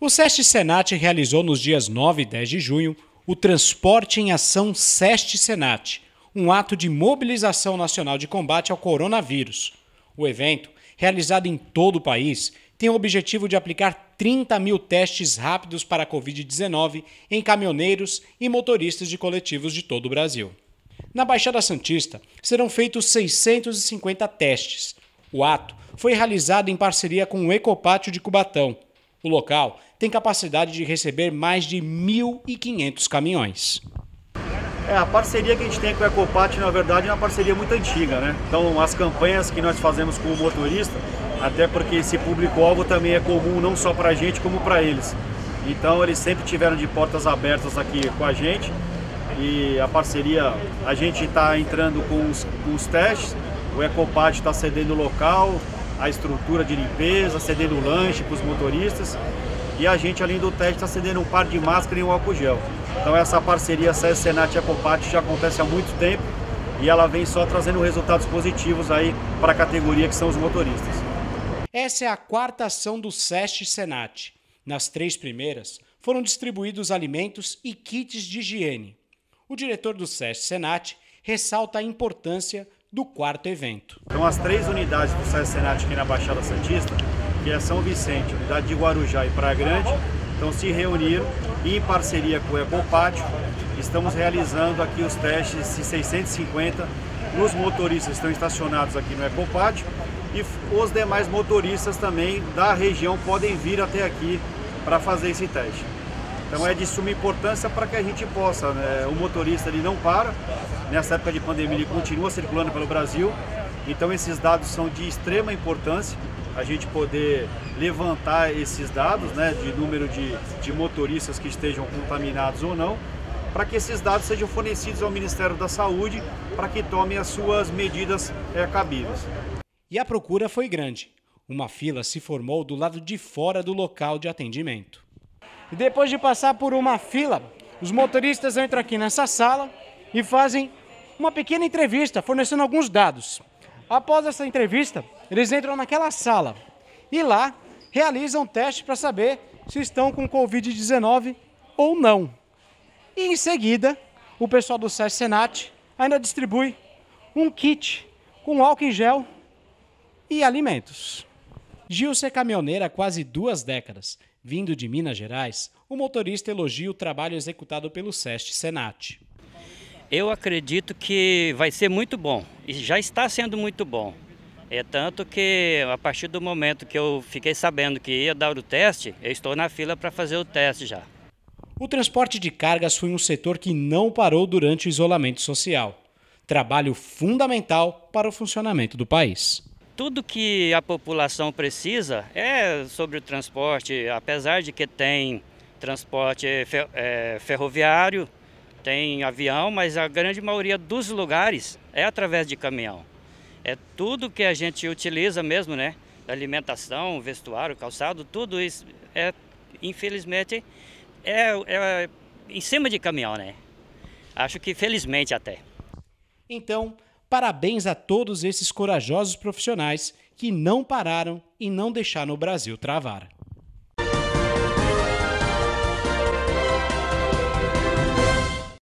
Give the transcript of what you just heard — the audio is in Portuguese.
O SESC Senat realizou nos dias 9 e 10 de junho o Transporte em Ação SESC Senat, um ato de mobilização nacional de combate ao coronavírus. O evento, realizado em todo o país, tem o objetivo de aplicar 30 mil testes rápidos para a Covid-19 em caminhoneiros e motoristas de coletivos de todo o Brasil. Na Baixada Santista, serão feitos 650 testes. O ato foi realizado em parceria com o Ecopátio de Cubatão. O local tem capacidade de receber mais de 1.500 caminhões. A parceria que a gente tem com o Ecopátio, na verdade, é uma parceria muito antiga, né? Então, as campanhas que nós fazemos com o motorista, até porque esse público-alvo também é comum não só para a gente, como para eles. Então, eles sempre tiveram de portas abertas aqui com a gente. E a parceria, a gente está entrando com os testes, o Ecopátio está cedendo o local, a estrutura de limpeza, cedendo o lanche para os motoristas, e a gente, além do teste, está cedendo um par de máscara e um álcool gel. Então essa parceria SESC Senat e Ecopátio já acontece há muito tempo e ela vem só trazendo resultados positivos aí para a categoria que são os motoristas. Essa é a quarta ação do SESC Senat. Nas 3 primeiras, foram distribuídos alimentos e kits de higiene. O diretor do SESC Senat ressalta a importância do quarto evento. Então as 3 unidades do SESC Senat aqui na Baixada Santista, que é São Vicente, unidade de Guarujá e Praia Grande, então se reuniram e em parceria com o Ecopátio, estamos realizando aqui os testes de 650 nos motoristas que estão estacionados aqui no Ecopátio e os demais motoristas também da região podem vir até aqui para fazer esse teste. Então é de suma importância para que a gente possa, né? O motorista ele não para, nessa época de pandemia ele continua circulando pelo Brasil, então esses dados são de extrema importância, a gente poder levantar esses dados, né, de número de motoristas que estejam contaminados ou não, para que esses dados sejam fornecidos ao Ministério da Saúde para que tome as suas medidas cabíveis. E a procura foi grande. Uma fila se formou do lado de fora do local de atendimento. E depois de passar por uma fila, os motoristas entram aqui nessa sala e fazem uma pequena entrevista, fornecendo alguns dados. Após essa entrevista, eles entram naquela sala e lá realizam um teste para saber se estão com Covid-19 ou não. E em seguida, o pessoal do SESC Senat ainda distribui um kit com álcool em gel e alimentos. Gilson é caminhoneiro há quase 2 décadas. Vindo de Minas Gerais, o motorista elogia o trabalho executado pelo SESC Senat. Eu acredito que vai ser muito bom, e já está sendo muito bom. É tanto que a partir do momento que eu fiquei sabendo que ia dar o teste, eu estou na fila para fazer o teste já. O transporte de cargas foi um setor que não parou durante o isolamento social. Trabalho fundamental para o funcionamento do país. Tudo que a população precisa é sobre o transporte, apesar de que tem transporte ferroviário, tem avião, mas a grande maioria dos lugares é através de caminhão. É tudo que a gente utiliza mesmo, né? Alimentação, vestuário, calçado, tudo isso infelizmente, em cima de caminhão, né? Acho que felizmente até. Então, parabéns a todos esses corajosos profissionais que não pararam e não deixaram o Brasil travar.